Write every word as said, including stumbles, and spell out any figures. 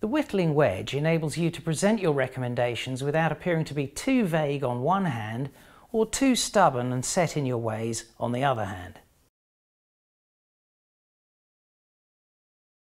The Whittling Wedge enables you to present your recommendations without appearing to be too vague on one hand or too stubborn and set in your ways on the other hand.